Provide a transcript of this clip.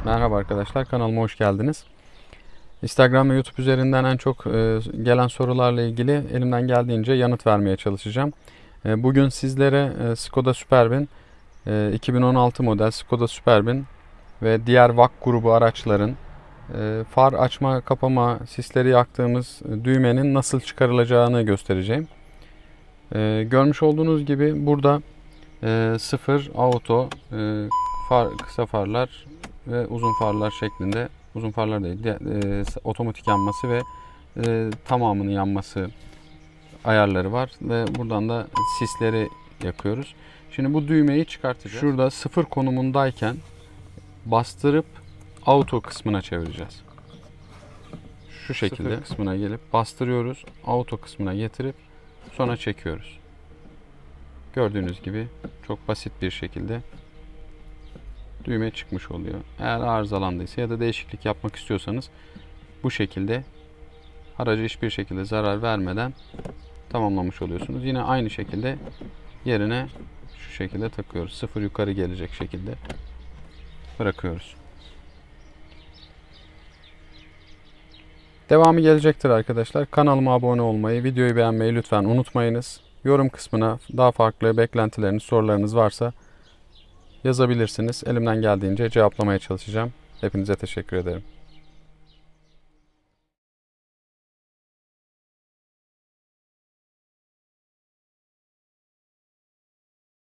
Merhaba arkadaşlar, kanalıma hoş geldiniz. Instagram ve YouTube üzerinden en çok gelen sorularla ilgili elimden geldiğince yanıt vermeye çalışacağım. Bugün sizlere Skoda Superb'in 2016 model Skoda Superb'in ve diğer VAK grubu araçların far açma kapama sisleri yaktığımız düğmenin nasıl çıkarılacağını göstereceğim. Görmüş olduğunuz gibi burada sıfır, auto, kısa farlar ve uzun farlar şeklinde, uzun farlar değil, otomatik yanması ve tamamının yanması ayarları var ve buradan da sisleri yakıyoruz. Şimdi bu düğmeyi çıkartacağız. Şurada sıfır konumundayken bastırıp auto kısmına çevireceğiz. Şu şekilde sıfır kısmına gelip bastırıyoruz, auto kısmına getirip sonra çekiyoruz. Gördüğünüz gibi çok basit bir şekilde düğme çıkmış oluyor. Eğer arızalandıysa ya da değişiklik yapmak istiyorsanız bu şekilde araca hiçbir şekilde zarar vermeden tamamlamış oluyorsunuz. Yine aynı şekilde yerine şu şekilde takıyoruz. Sıfır yukarı gelecek şekilde bırakıyoruz. Devamı gelecektir arkadaşlar. Kanalıma abone olmayı, videoyu beğenmeyi lütfen unutmayınız. Yorum kısmına daha farklı beklentileriniz, sorularınız varsa yazabilirsiniz. Elimden geldiğince cevaplamaya çalışacağım. Hepinize teşekkür ederim.